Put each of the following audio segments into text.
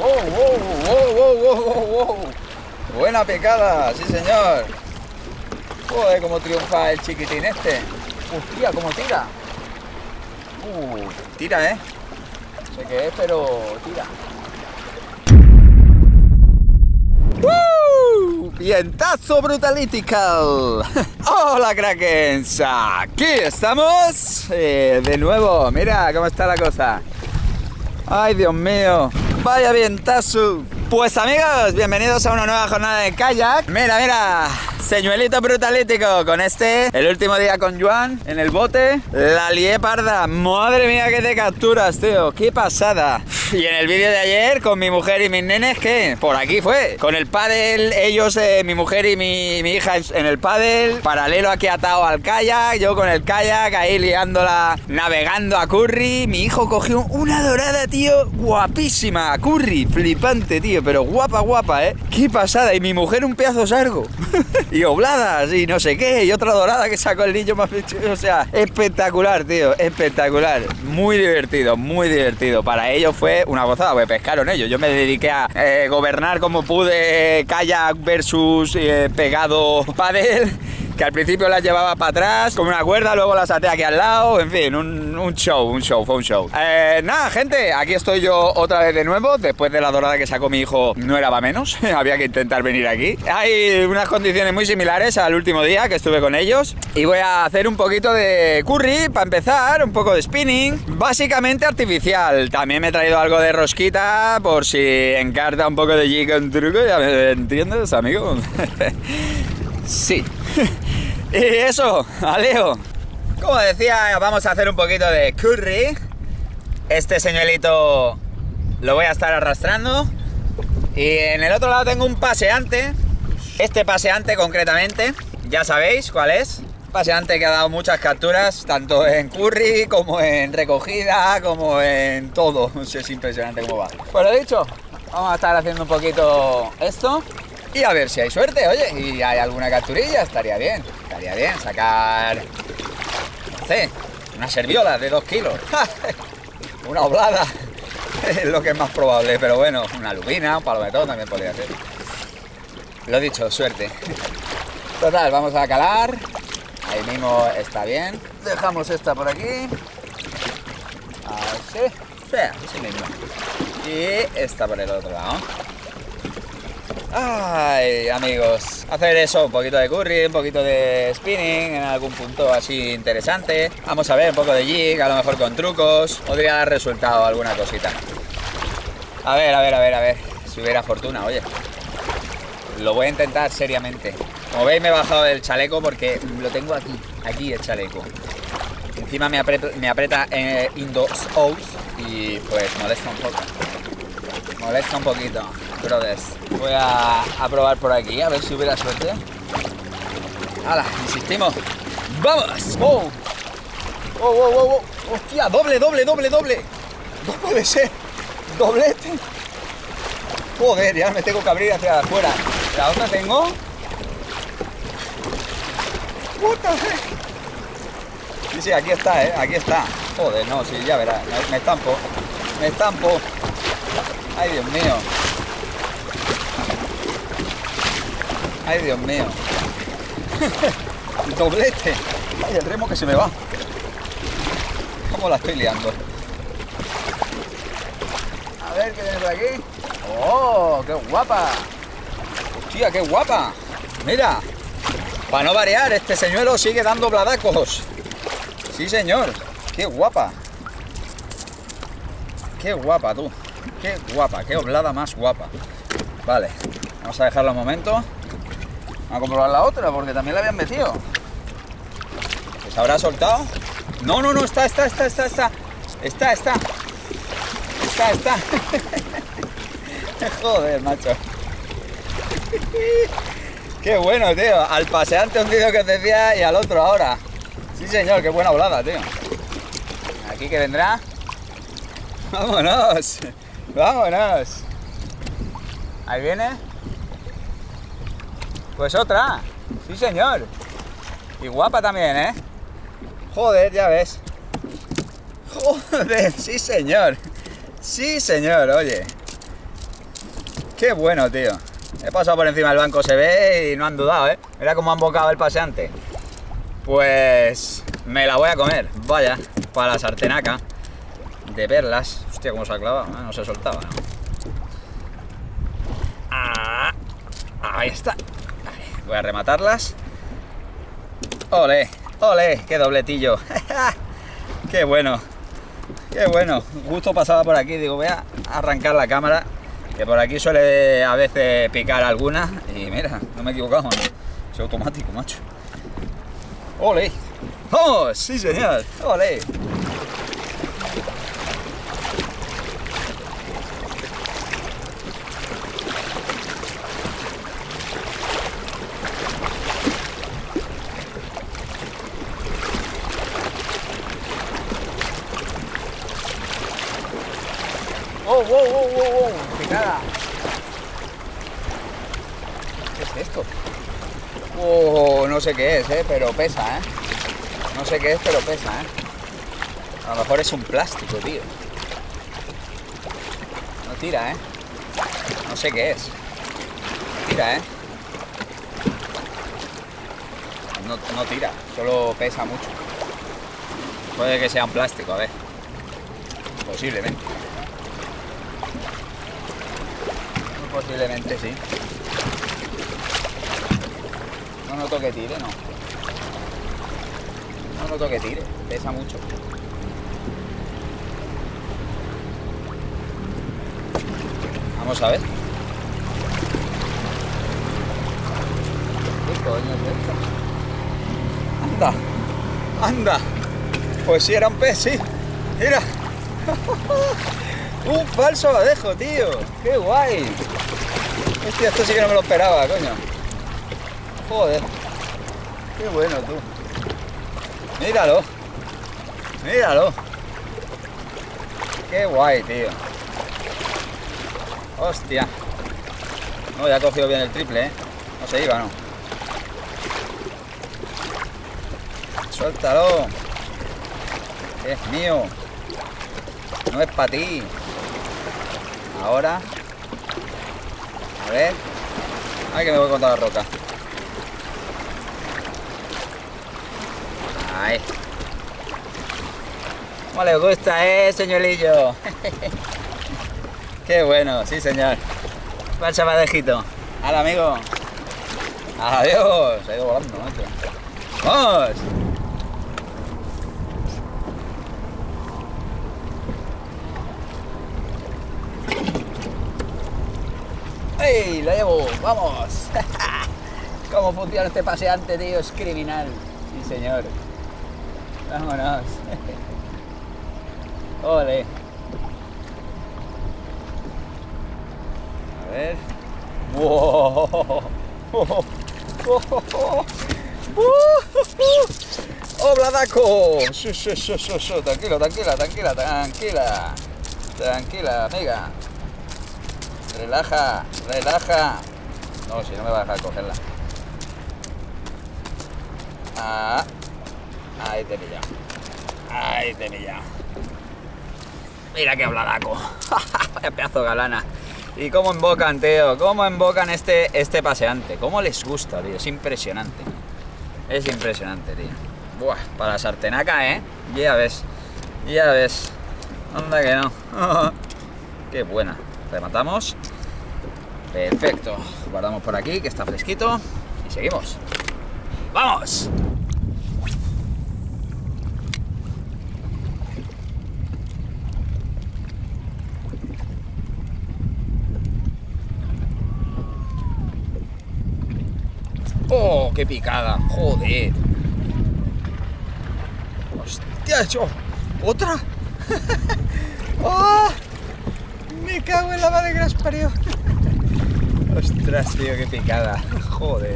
Buena picada, sí señor. Joder, cómo triunfa el chiquitín este. Hostia, cómo tira. Tira, No sé qué es, pero tira. Vientazo brutalitical. Hola Krakens, aquí estamos de nuevo. Mira cómo está la cosa. Ay, Dios mío, vaya vientazo. Pues amigos, bienvenidos a una nueva jornada de kayak. Mira, señuelito brutalítico con el último día con Joan en el bote. La lié parda, madre mía que te capturas, tío, qué pasada. Y en el vídeo de ayer con mi mujer y mis nenes, ¿qué? Por aquí fue, con el pádel, ellos, mi mujer y mi hija en el pádel, paralelo aquí atado al kayak, yo con el kayak ahí liándola, navegando a Curry. Mi hijo cogió una dorada, tío, guapísima, Curry, flipante, tío, pero guapa, qué pasada. Y mi mujer un pedazo sargo y obladas y no sé qué, y otra dorada que sacó el niño más pechudo. O sea, espectacular, tío, espectacular, muy divertido. Para ellos fue una gozada, pues pescaron ellos. Yo me dediqué a gobernar como pude kayak versus pegado pádel, que al principio las llevaba para atrás con una cuerda, luego las até aquí al lado, en fin, un show. Nada, gente, aquí estoy yo otra vez de nuevo, después de la dorada que sacó mi hijo, no era para menos, había que intentar venir aquí. Hay unas condiciones muy similares al último día que estuve con ellos, y voy a hacer un poquito de curry, para empezar, un poco de spinning, básicamente artificial. También me he traído algo de rosquita, por si encarta un poco de jig con truco, ¿ya me entiendes, amigo? Sí. Y eso, Aleo. Como decía, vamos a hacer un poquito de curry. Este señuelito lo voy a estar arrastrando. Y en el otro lado tengo un paseante. Este paseante concretamente, ya sabéis cuál es. Paseante que ha dado muchas capturas, tanto en curry como en recogida, como en todo. Es impresionante cómo va. Pues lo dicho, vamos a estar haciendo un poquito esto. Y a ver si hay suerte, oye, y hay alguna capturilla, estaría bien sacar, no sé, una serviola de 2 kilos, una oblada, es lo que es más probable, pero bueno, una lubina, un palometón también podría ser. Lo dicho, suerte. Total, vamos a calar, ahí mismo está bien, dejamos esta por aquí, así mismo, y esta por el otro lado. Ay, amigos, hacer eso, un poquito de curry, un poquito de spinning en algún punto así interesante. Vamos a ver, un poco de jig, a lo mejor con trucos, podría dar resultado alguna cosita. A ver, si hubiera fortuna, oye. Lo voy a intentar seriamente. Como veis, me he bajado del chaleco porque lo tengo aquí el chaleco. Encima me aprieta in the O's y pues molesta un poquito. Brothers, voy a probar por aquí, a ver si hubiera suerte. ¡Hala! Insistimos. ¡Vamos! ¡Oh! ¡Hostia! ¡Doble! ¡No puede ser! ¡Doblete! Joder, ya me tengo que abrir hacia afuera. ¿La otra tengo? What the heck? Sí, aquí está, aquí está. Joder, no, sí, ya verás. Me estampo. Ay, Dios mío. Doblete. Ay, el remo que se me va. ¿Cómo la estoy liando? A ver qué tiene por aquí. ¡Oh, qué guapa! ¡Hostia, qué guapa! Mira, para no variar, este señuelo sigue dando bladacos. Sí, señor. ¡Qué guapa! ¡Qué guapa, tú! ¡Qué guapa! ¡Qué oblada más guapa! Vale, vamos a dejarlo un momento. Vamos a comprobar la otra, porque también la habían metido. ¿Se habrá soltado? No, está. Joder, macho. Qué bueno, tío. Al paseante un vídeo que os decía y al otro ahora. Sí, señor, qué buena volada, tío. Aquí que vendrá. Vámonos. Ahí viene. Pues otra. Sí, señor. Y guapa también, ¿eh? Joder, ya ves. Joder, sí, señor. Sí, señor, oye. Qué bueno, tío. He pasado por encima del banco, se ve y no han dudado, ¿eh? Mira cómo han bocado el paseante. Pues me la voy a comer, vaya, para la sartenaca de perlas. Hostia, cómo se ha clavado, ¿eh? No se soltaba, ¿no? Ah, ahí está. Vale, voy a rematarlas. ¡Ole! ¡Ole! ¡Qué dobletillo! ¡Qué bueno! ¡Qué bueno! Justo pasaba por aquí, digo, voy a arrancar la cámara, que por aquí suele a veces picar alguna. Y mira, no me he equivocado, ¿no? Es automático, macho. ¡Ole! ¡Oh, sí, señor! ¡Ole! ¡Oh, wow, wow, wow, wow! ¡Picada! ¿Qué es esto? Oh, no sé qué es, pero pesa, No sé qué es, pero pesa, A lo mejor es un plástico, tío. No tira, No sé qué es. No tira, No tira, solo pesa mucho. Puede que sea un plástico, a ver. Posiblemente. Posiblemente sí. No noto que tire, no. No noto que tire, pesa mucho. Vamos a ver. ¿Qué coño es esto? Anda, anda. Pues sí, era un pez, sí. Mira. Un falso abadejo, tío. Qué guay. Hostia, esto sí que no me lo esperaba, coño. Joder. Qué bueno, tú. Míralo. Míralo. Qué guay, tío. Hostia. No, ya ha cogido bien el triple, No se iba, ¿no? Suéltalo. Es mío. No es para ti. Ahora. A ver. Ay, que me voy contra la roca. Ahí. ¿Cómo le gusta, señorillo? Qué bueno, sí, señor. ¿Cuál sabadejito? Hola, amigo. Adiós. Se ha ido volando, macho. ¡Vamos! ¡Ey! ¡Lo llevo! ¡Vamos! ¿Cómo funciona este paseante, tío? Es criminal. Sí, señor. Vámonos. Ole. A ver. ¡Wow! ¡Oh, Bladaco! Tranquilo, tranquila, amiga. Relaja. No, si no me va a dejar cogerla. Ah, ahí te he pillado. Mira qué Bladaco. Vaya pedazo de galana. Y cómo invocan, tío. Cómo invocan este paseante. Cómo les gusta, tío. Es impresionante. Es impresionante, tío. Buah, para la sartenaca, Ya ves. Anda que no. Qué buena. Rematamos. Perfecto. Guardamos por aquí, que está fresquito. Y seguimos. ¡Vamos! ¡Oh, qué picada! ¡Joder! ¡Hostia, hecho! ¿Otra? ¡Oh! Me cago en la madre que las parió. Ostras, tío, qué picada. Joder.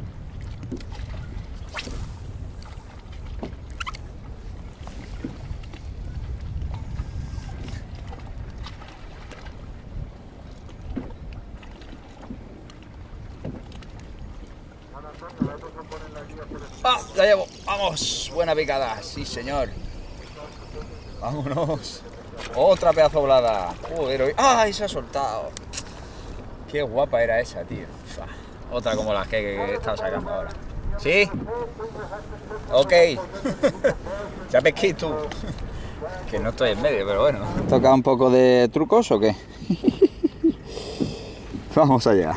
¡Ah! La llevo. Vamos. Buena picada. Sí, señor. Vámonos. Otra pedazo volada. Joder, hoy. ¡Ay! Se ha soltado. Qué guapa era esa, tío. Uf, otra como las que estaba sacando ahora. ¿Sí? Ok. Ya pesqué tú. Que no estoy en medio, pero bueno. ¿Toca un poco de trucos o qué? Vamos allá.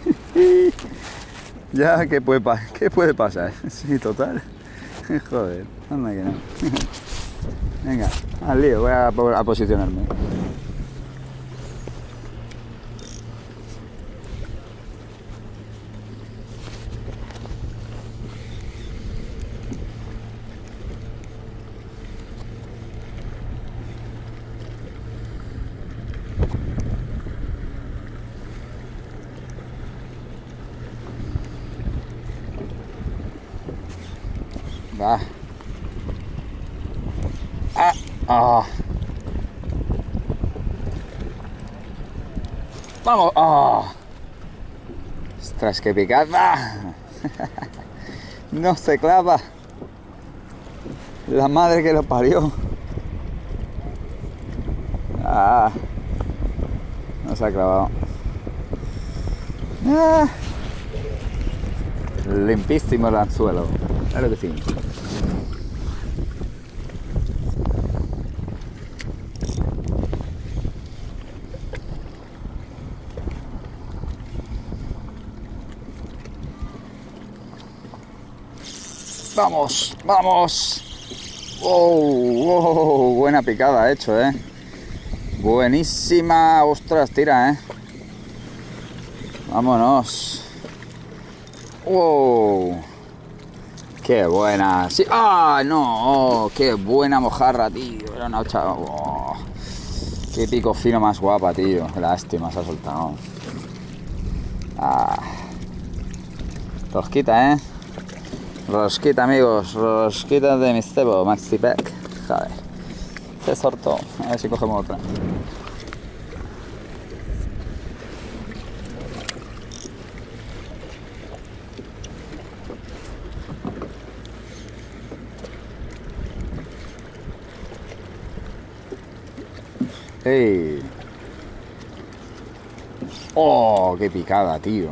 Ya, ¿qué puede pasar? Sí, total. Joder, anda que no. Venga, al lío, voy a posicionarme. Va. Ah, ah. Vamos. Ah. Ostras, qué picada. No se clava. La madre que lo parió. Ah. No se ha clavado. Ah. Limpísimo el anzuelo. Claro que sí. Vamos, vamos. Oh, buena picada he hecho, buenísima. Ostras, tira, vámonos. Wow, qué buena. Sí. Ah, no, qué buena mojarra, tío. Era una chava. Oh, qué pico fino más guapa, tío. Lástima, se ha soltado. Ah, rosquita, rosquita, amigos, rosquita de Mistebo, Maxi Pack. Joder, se soltó. A ver si cogemos otra. ¡Ey! ¡Oh, qué picada, tío!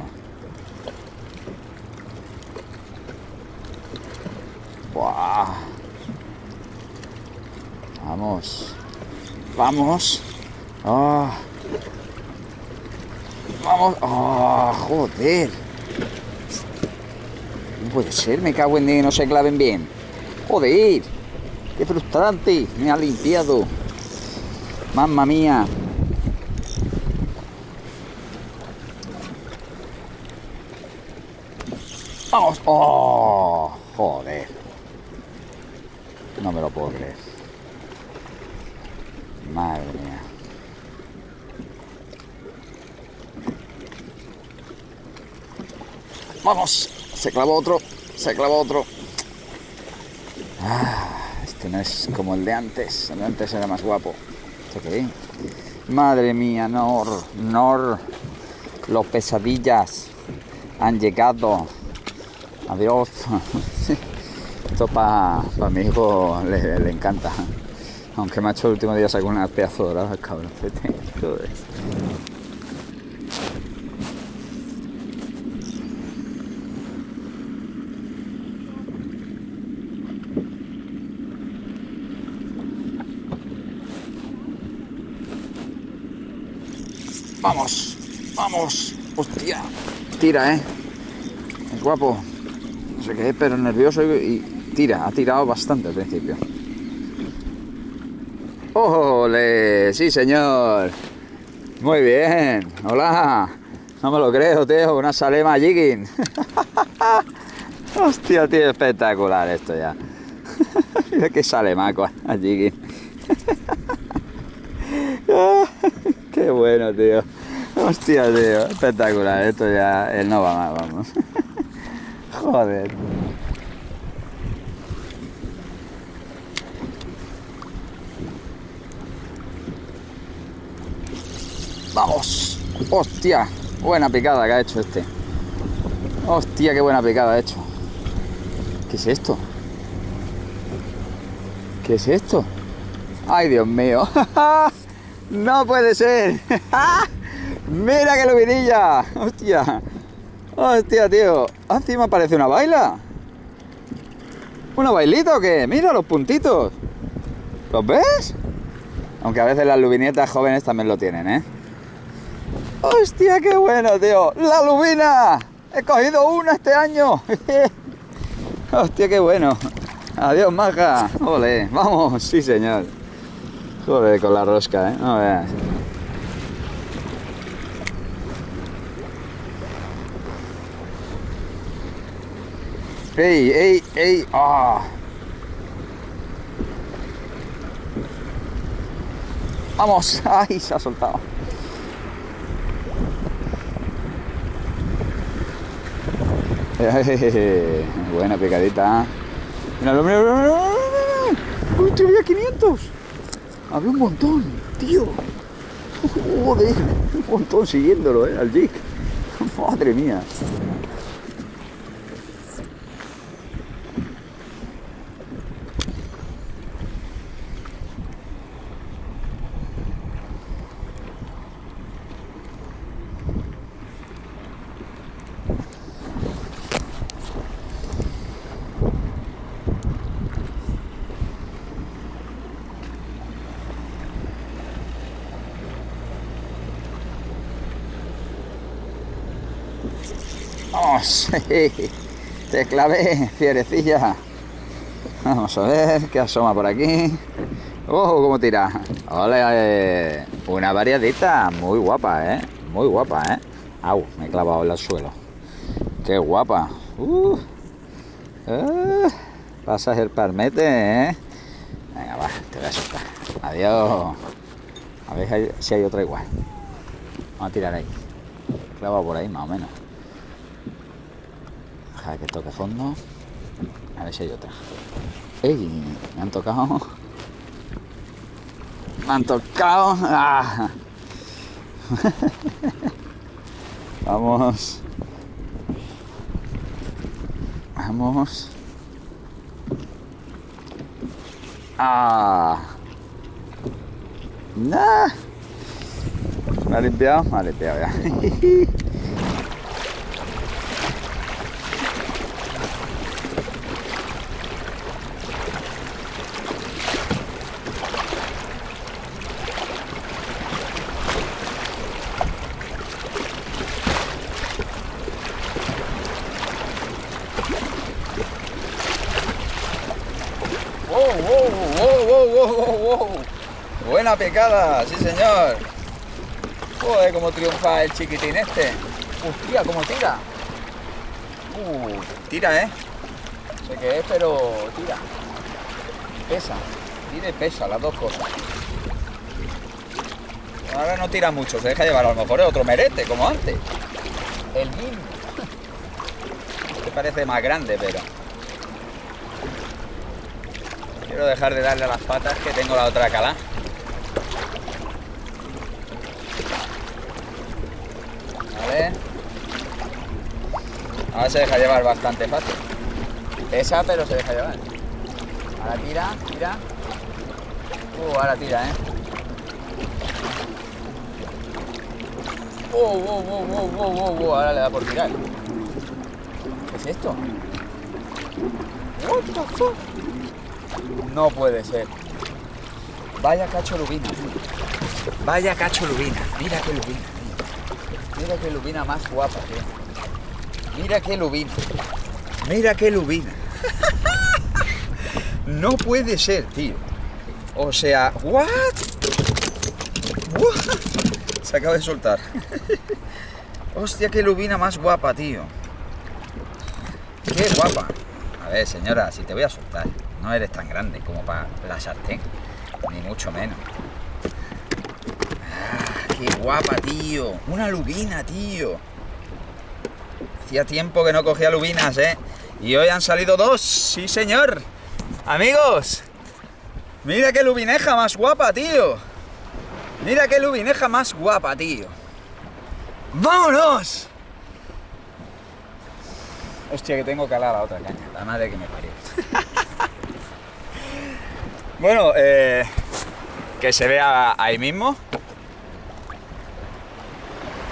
¡Buah! Vamos. Vamos. ¡Oh! Vamos. ¡Oh, joder! No puede ser, me cago en que no se claven bien. ¡Joder! ¡Qué frustrante! Me ha limpiado. ¡Mamma mía! ¡Vamos! ¡Oh! ¡Joder! No me lo puedo creer. Madre mía. ¡Vamos! Se clavó otro. Se clavó otro. Ah, este no es como el de antes. El de antes era más guapo. ¿Esto qué? Madre mía, Nor. Los pesadillas han llegado. Adiós. Esto para mi hijo le encanta. Aunque me ha hecho el último día sacó una pedazo dorada, cabrón. Vamos, vamos. Hostia. Tira, es guapo. No sé qué, pero nervioso y tira. Ha tirado bastante al principio. ¡Ole! ¡Sí, señor! Muy bien. Hola. No me lo creo, tío. Una salema jigging. Hostia, tío, espectacular esto ya. Mira qué salemaco a jigging. Qué bueno, tío. Hostia, tío. Espectacular. Esto ya... Él no va más, vamos. Joder. Vamos. Hostia. Buena picada que ha hecho este. Hostia, qué buena picada ha hecho. ¿Qué es esto? ¿Qué es esto? Ay, Dios mío. No puede ser. ¡Mira qué lubinilla! ¡Hostia! ¡Hostia, tío! Encima parece una baila. ¿Una bailita o qué? Mira los puntitos. ¿Los ves? Aunque a veces las lubinietas jóvenes también lo tienen, ¿eh? ¡Hostia, qué bueno, tío! ¡La lubina! ¡He cogido una este año! ¡Hostia, qué bueno! ¡Adiós, maja! ¡Ole! ¡Vamos! ¡Sí, señor! Joder, con la rosca, ¿eh? No veas. ¡Ey, ey, ey! ¡Ah! ¡Vamos! ¡Ay, se ha soltado! Buena picadita. Míralo, míralo, míralo. ¡Uy, te había 500! Había un montón, tío. Joder, un montón siguiéndolo, al jig. Madre mía. Vamos, te clavé, fierecilla. Vamos a ver qué asoma por aquí. ¡Oh, cómo tira! ¡Ole! Una variadita muy guapa, ¿eh? Muy guapa, ¿eh? ¡Au! Me he clavado en el suelo. ¡Qué guapa! Pasas el palmete, ¿eh? Venga, va, te voy a soltar. Adiós. A ver si hay otra igual. Vamos a tirar ahí. Clavado por ahí, más o menos. Deja que toque fondo. A ver si hay otra. ¡Ey! Me han tocado. Me han tocado. ¡Ah! Vamos. Vamos. ¡Ah! ¡Nah! ¿Me ha limpiado? Me ha limpiado ya. ¡Wow! Buena picada, sí señor. Joder, cómo triunfa el chiquitín este. Hostia, cómo tira. Tira, ¿eh? No sé qué es, pero tira. Pesa. Tira y pesa, las dos cosas. Ahora no tira mucho, se deja llevar. A lo mejor es otro merete, como antes. El mismo. Este parece más grande, pero... Quiero dejar de darle a las patas, que tengo la otra calá. Vale. Ahora se deja llevar bastante fácil. Pesa, pero se deja llevar. Ahora tira, tira. Ahora tira, ¿eh? Ahora le da por tirar. ¿Qué es esto? What the fuck? No puede ser. Vaya cacho lubina, tío. Vaya cacho lubina. Mira qué lubina, tío. Mira qué lubina más guapa, tío. Mira qué lubina. Mira qué lubina. No puede ser, tío. O sea, ¿what? Se acaba de soltar. Hostia, qué lubina más guapa, tío. Qué guapa. A ver, señora, si te voy a soltar. No eres tan grande como para la sartén, ni mucho menos. ¡Qué guapa, tío! Una lubina, tío. Hacía tiempo que no cogía lubinas, ¿eh? Y hoy han salido dos, sí, señor. Amigos, mira qué lubineja más guapa, tío. Mira qué lubineja más guapa, tío. ¡Vámonos! Hostia, que tengo que alar la otra caña. La madre que me parió. Bueno, que se vea ahí mismo.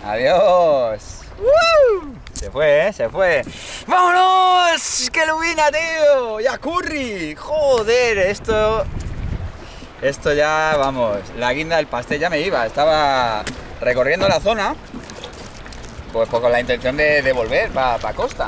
Adiós. Se fue, ¿eh? Se fue. ¡Vámonos! ¡Qué lubina, tío! ¡Ya curry! ¡Joder! Esto ya, vamos, la guinda del pastel. Ya me iba. Estaba recorriendo la zona, pues con la intención de volver para costa.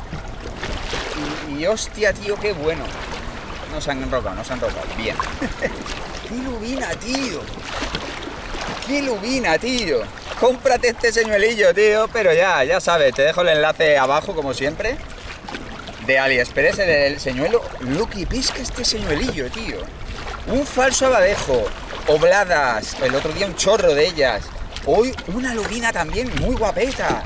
Y hostia, tío, qué bueno. No se han enrocado. Bien. ¡Qué lubina, tío! ¡Qué lubina, tío! Cómprate este señuelillo, tío, pero ya sabes, te dejo el enlace abajo, como siempre, de AliExpress, el señuelo. Lo que pesca este señuelillo, tío. Un falso abadejo, obladas, el otro día un chorro de ellas. Hoy una lubina también muy guapeta.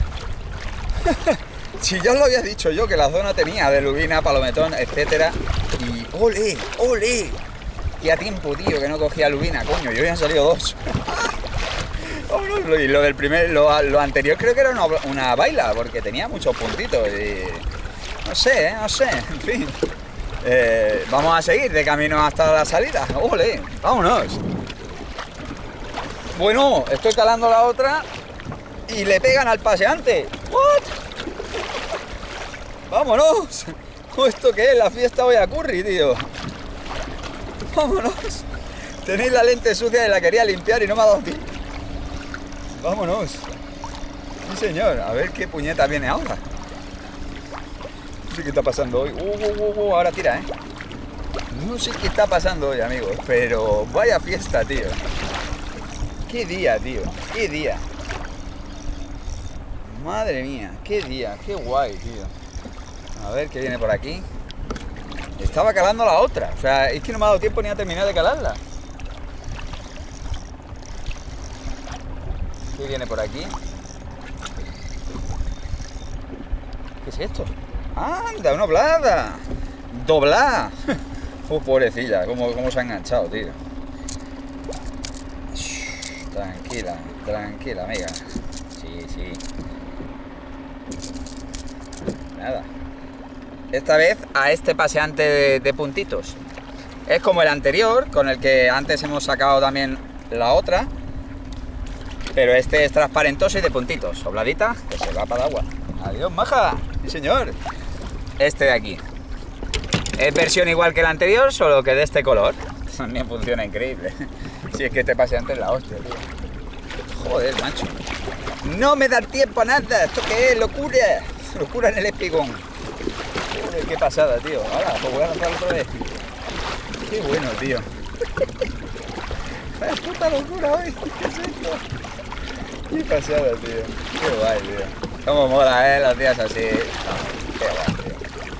Si ya os lo había dicho yo, que la zona tenía de lubina, palometón, etcétera. Y ¡ole! ¡Ole! Y a tiempo, tío, que no cogía lubina, coño, y hoy han salido dos. Y lo anterior creo que era una baila, porque tenía muchos puntitos y... No sé, en fin. Vamos a seguir de camino hasta la salida. ¡Ole! ¡Vámonos! Bueno, estoy calando la otra y le pegan al paseante. ¿What? ¡Vámonos! ¿Esto qué es? La fiesta hoy a curry, tío. ¡Vámonos! Tenéis la lente sucia y la quería limpiar y no me ha dado tiempo. ¡Vámonos! Sí, señor. A ver qué puñeta viene ahora. No sé qué está pasando hoy. Ahora tira, ¿eh? No sé qué está pasando hoy, amigos, pero vaya fiesta, tío. ¡Qué día, tío! ¡Qué día! Madre mía, qué día, qué guay, tío. A ver qué viene por aquí. Estaba calando la otra. O sea, es que no me ha dado tiempo ni a terminar de calarla. ¿Qué viene por aquí? ¿Qué es esto? ¡Anda, una oblada! ¡Doblá! Pobrecilla, cómo se ha enganchado, tío. Tranquila, amiga. Sí. Nada. Esta vez a este paseante de puntitos. Es como el anterior, con el que antes hemos sacado también la otra. Pero este es transparentoso y de puntitos. Obladita, que se va para el agua. Adiós, maja. Sí, señor. Este de aquí. Es versión igual que el anterior, solo que de este color. También funciona increíble. Si es que este paseante es la hostia, tío. Joder, macho. No me da tiempo a nada. ¿Esto qué es? ¡Locura! Locura en el espigón. Joder, qué pasada, tío. Ahora, pues voy a lanzar otra vez. Qué bueno, tío. ¡La puta locura hoy! ¿Qué es esto? Qué pasada, tío. Qué guay, tío. Cómo mola, los días así. Qué guay, tío.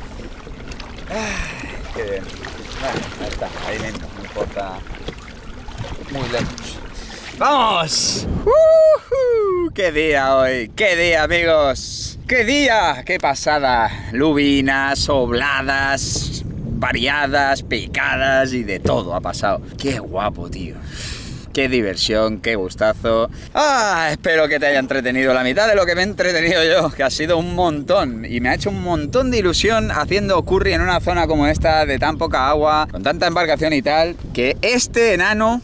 Qué bien. Bueno, ahí está, ahí mismo. No importa muy lejos. ¡Vamos! ¡Qué día hoy! ¡Qué día, amigos! ¡Qué día! ¡Qué pasada! Lubinas, obladas, variadas, picadas y de todo ha pasado. ¡Qué guapo, tío! ¡Qué diversión! ¡Qué gustazo! Espero que te haya entretenido la mitad de lo que me he entretenido yo, que ha sido un montón. Y me ha hecho un montón de ilusión haciendo curry en una zona como esta, de tan poca agua, con tanta embarcación y tal, que este enano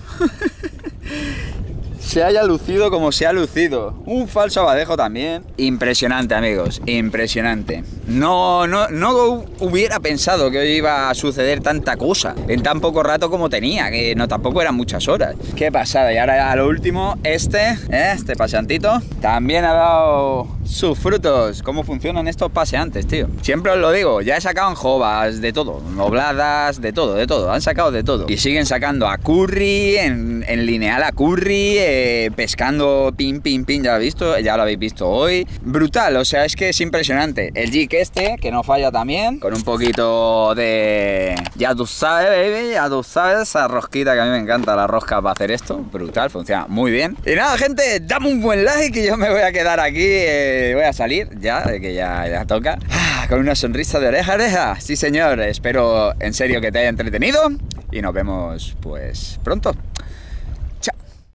se haya lucido como se ha lucido. Un falso abadejo también. Impresionante, amigos, impresionante. No hubiera pensado que hoy iba a suceder tanta cosa en tan poco rato como tenía, que no tampoco eran muchas horas. Qué pasada. Y ahora a lo último, este paseantito también ha dado sus frutos. Cómo funcionan estos paseantes, tío. Siempre os lo digo, ya he sacado en jovas, de todo, obladas, de todo. Han sacado de todo. Y siguen sacando a curry, en lineal a curry, pescando pin, ya lo habéis visto hoy. Brutal, o sea, es que es impresionante. El jig que no falla también, con un poquito de... Ya tú sabes, baby, ya tú sabes, esa rosquita que a mí me encanta, la rosca para hacer esto. Brutal, funciona muy bien. Y nada, gente, dame un buen like y yo me voy a quedar aquí, voy a salir ya, que ya toca. Con una sonrisa de oreja a oreja. Sí, señor, espero en serio que te haya entretenido y nos vemos pues pronto.